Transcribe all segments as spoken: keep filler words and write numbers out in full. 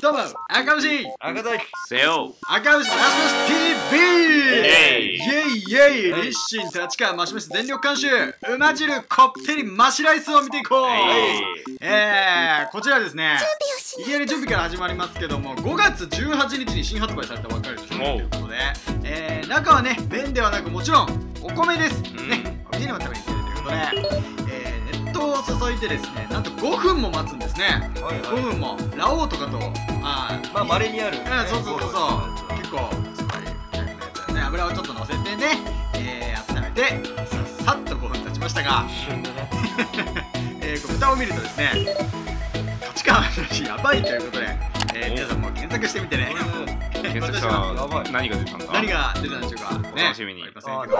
どうも、赤牛赤崎せよ赤牛マシマシ ティーブイ イイェイイェイ立身立川マシマシ全力監修うま汁こってりマシライスを見ていこう。えー、こちらですね、いきなり準備から始まりますけども、ごがつじゅうはちにちに新発売されたばっかりの商品ということで、えー、中はね、麺ではなくもちろんお米です、うん、ね、お米にも食べに来てるということで、えー、熱湯を注いでですね、なんとごふんも待つんですね。はいはい、ごふんもラオウとかとあまあ稀にある、ね、 うん、そうそうそうそう、結構すごいね、油をちょっと乗せてね、えー、温めてさっさっとごふん経ちましたがえー、こう蓋を見るとですね、立川マシマシやばいということで、えー、皆さんも検索してみてね。 検索したら何が出たんだ、 何が出たんでしょうかね、 お楽しみに。 ありませんけど、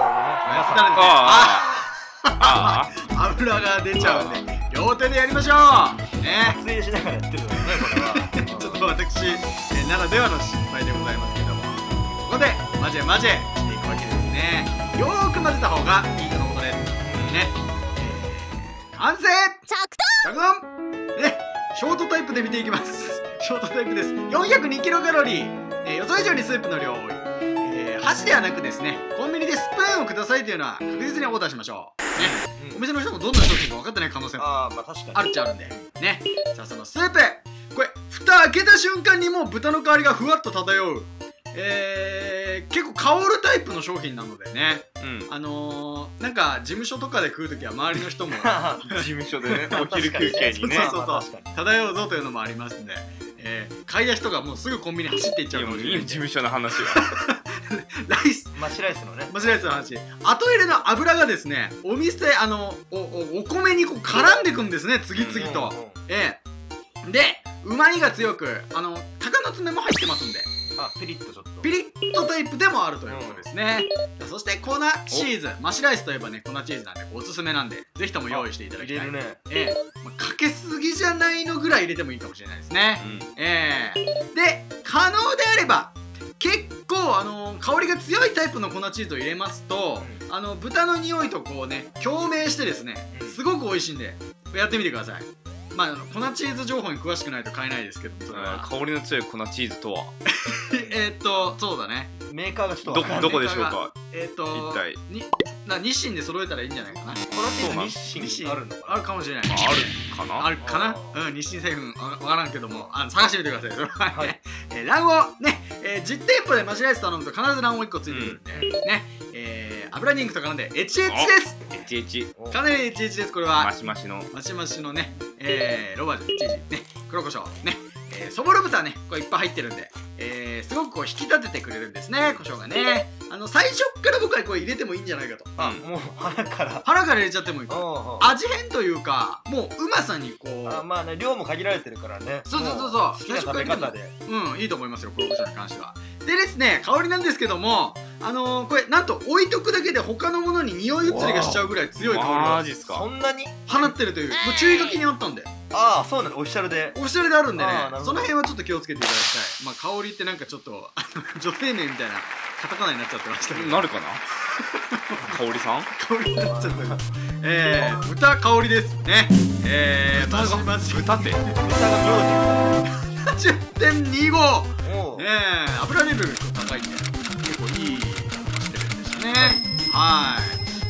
ああ油が出ちゃうんで両手でやりましょうね。 撮影しながらやってるのね、これはちょっと私、えー、ならではの失敗でございますけども、ここで混ぜ混ぜしていくわけですね。よーく混ぜた方がいいとのことですね。えー、完成着丼ね、ショートタイプで見ていきます。ショートタイプです。よんひゃくにキロカロリー、えー、予想以上にスープの量多い、えー、箸ではなくですね、コンビニでスプーンをくださいというのは確実にオーダーしましょうね、うん、お店の人もどんな商品か分かってない可能性もあるっちゃあるんでね。さあ、そのスープ、これ蓋開けた瞬間にもう豚の香りがふわっと漂う、えー、結構香るタイプの商品なのでね、うん、あのー、なんか事務所とかで食うときは周りの人も事務所でね、お昼休憩にね、 そうそうそう、漂うぞというのもありますんで、えー、買い出しとかもうすぐコンビニ走っていっちゃうかもしれない。 事務所の話はライスマシライスのね、 マシライスの話、後入れの油がですね、お店あの お, お, お米にこう絡んでくんですね、次々と、うんうんうん、えー、でうまみが強く、あの鷹の爪も入ってますんで、 あ、ピリッとちょっとピリッとタイプでもあるということですね、うん、そして粉チーズ、マシライスといえばね、粉チーズなんでおすすめなんで、ぜひとも用意していただきたい。 入れるね、 えーまあ、かけすぎじゃないのぐらい入れてもいいかもしれないですね、うん、えー、で可能であれば結構、あのー、香りが強いタイプの粉チーズを入れますと、うん、あの豚の匂いとこうね共鳴してですね、すごく美味しいんでやってみてください。まあ、あの粉チーズ情報に詳しくないと買えないですけど、それは香りの強い粉チーズとはえっとそうだね、 メーカーがちょっとどこどこでしょうか。 えっと一体にな日清で揃えたらいいんじゃないかな。 粉チーズ日清あるのかな、 あるかもしれない。 あるかな、 あるかな、うん、日清製粉わからんけども、あの探してみてください。それは、はい、えー、卵黄ね、えー、じってんぽでマシライス頼むと必ず卵黄いっこついてくるんで、うん、ね、えー、油肉と絡んでエチエチです。 エチエチ、 かなりエチエチです。これはマシマシのマシマシのね、えー、ロバージュチーズね、黒胡椒ね、えー、そぼろ豚ね、これいっぱい入ってるんで、えー、すごくこう引き立ててくれるんですね、胡椒がね。あの最初から僕はこれ入れてもいいんじゃないかと。 あ、もう腹から腹から入れちゃってもいいか。味変というか、もううまさにこう、 あ、まあね、量も限られてるからね。 そうそうそうそう、 好きな食べ方で、 うん、いいと思いますよ、黒胡椒に関しては。でですね、香りなんですけども、あのー、これなんと置いとくだけで他のものに匂い移りがしちゃうぐらい強い香りマジっすか。 そんなに放ってるという、もう注意書きにあったんで。 ああ、そうなの、オフィシャルでオフィシャルであるんでね、その辺はちょっと気をつけていただきたい。まあ香りってなんかちょっと女性名みたいなカタカナになっちゃってましたけど、 なるかな香りさん香りになっちゃった。えー、豚香りですね。えー、マシマシ豚って豚が名字 じゅってんにご、ねえ、油レベル高いんで結構いいしてるんですね。はい、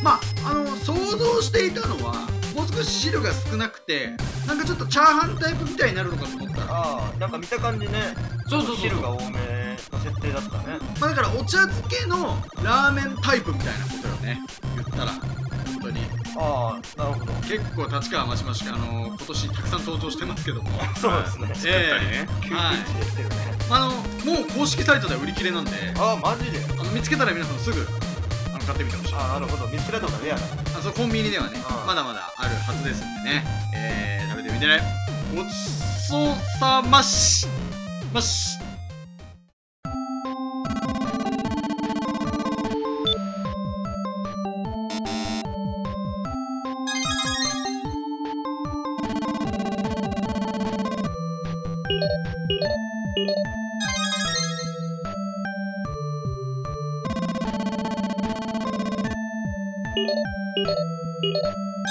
まああの想像していたのはもう少し汁が少なくて、なんかちょっとチャーハンタイプみたいになるのかと思ったら、 ああ、なんか見た感じね、 そうそうそう、 汁が多めの設定だったね。 まあだからお茶漬けのラーメンタイプみたいなことよね、言ったら本当に。 ああ、なるほど。 結構立川マシマシ、あの今年たくさん登場してますけどもそうですね、 作ったりね、 急ピッチできてるね。 あのもう公式サイトでは売り切れなんで、 ああ、マジで、 あの見つけたら皆さんすぐあの買ってみてほしい。 ああ、なるほど、見つけたとかレアだ。 あ、そう、コンビニではねまだまだあるはずですんでね、えー、食べてみてね。ごちそうさましまし。you